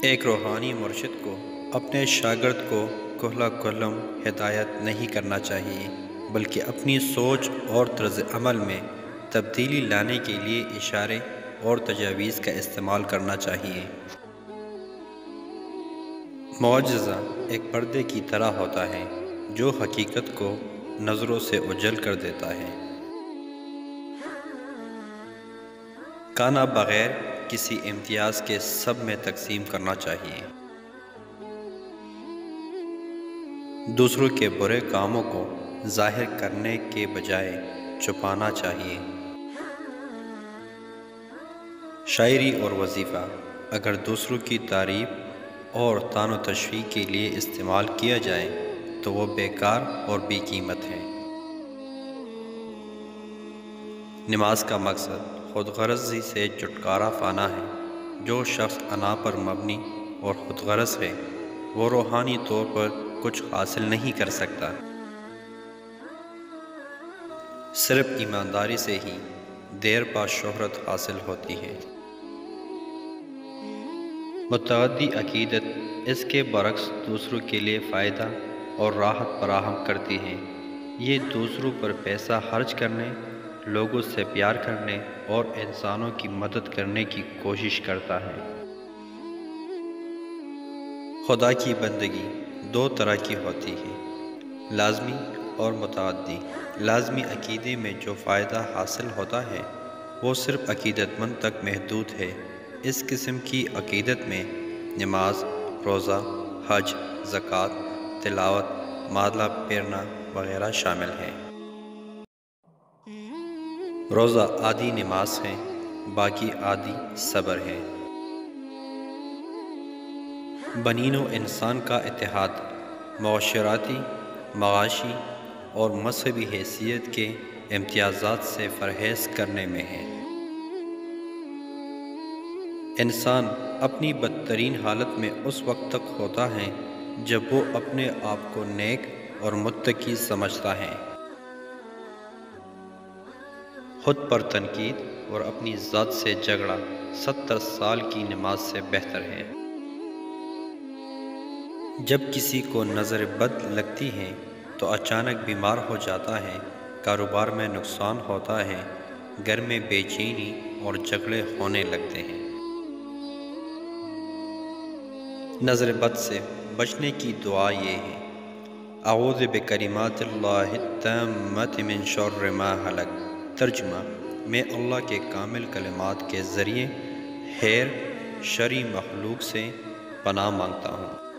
ایک روحانی مرشد کو اپنے شاگرد کو کہلا کلم ہدایت نہیں کرنا چاہیے، بلکہ اپنی سوچ اور طرز عمل میں تبدیلی لانے کے لیے اشارے اور تجاویز کا استعمال کرنا چاہیے۔ معجزہ ایک پردے کی طرح ہوتا ہے جو حقیقت کو نظروں سے اوجھل کر دیتا ہے۔ کھانا بغیر کسی امتیاز کے سب میں تقسیم کرنا چاہیے۔ دوسروں کے برے کاموں کو ظاہر کرنے کے بجائے چھپانا چاہیے۔ شاعری اور وظیفہ اگر دوسروں کی تعریف اور طعن و تشویق کے لیے استعمال کیا جائے تو وہ بیکار اور بے قیمت ہے۔ نماز کا مقصد خود غرضی سے چھٹکارا پانا ہے۔ جو شخص انا پر مبنی اور خود غرض ہے وہ روحانی طور پر کچھ حاصل نہیں کر سکتا۔ صرف ایمانداری سے ہی دیر پا شہرت حاصل ہوتی ہے۔ متعدی عقیدت اس کے برعکس دوسروں کے لیے فائدہ اور راحت فراہم کرتی ہے۔ یہ دوسروں پر پیسہ خرچ کرنے، لوگوں سے پیار کرنے اور انسانوں کی مدد کرنے کی کوشش کرتا ہے۔ خدا کی بندگی دو طرح کی ہوتی ہے، لازمی اور متعدی۔ لازمی عقیدے میں جو فائدہ حاصل ہوتا ہے وہ صرف عقیدت مند تک محدود ہے۔ اس قسم کی عقیدت میں نماز، روزہ، حج، زکوٰۃ، تلاوت، معادلہ پھیرنا وغیرہ شامل ہیں۔ روزہ آدھی نماز ہے، باقی آدھی صبر ہے۔ بنین و انسان کا اتحاد معاشرتی، معاشی اور مذہبی حیثیت کے امتیازات سے پرہیز کرنے میں ہے۔ انسان اپنی بدترین حالت میں اس وقت تک ہوتا ہے جب وہ اپنے آپ کو نیک اور متقی سمجھتا ہے۔ خود پر تنقید اور اپنی ذات سے جھگڑا 70 سال کی نماز سے بہتر ہے۔ جب کسی کو نظر بد لگتی ہے تو اچانک بیمار ہو جاتا ہے، کاروبار میں نقصان ہوتا ہے، گھر میں بے چینی اور جھگڑے ہونے لگتے ہیں۔ نظر بد سے بچنے کی دعا یہ ہے: اعوذ بکلمات اللہ التامات من شر ما خلق۔ ترجمہ: میں اللہ کے کامل کلمات کے ذریعے خیر شرری مخلوق سے پناہ مانگتا ہوں۔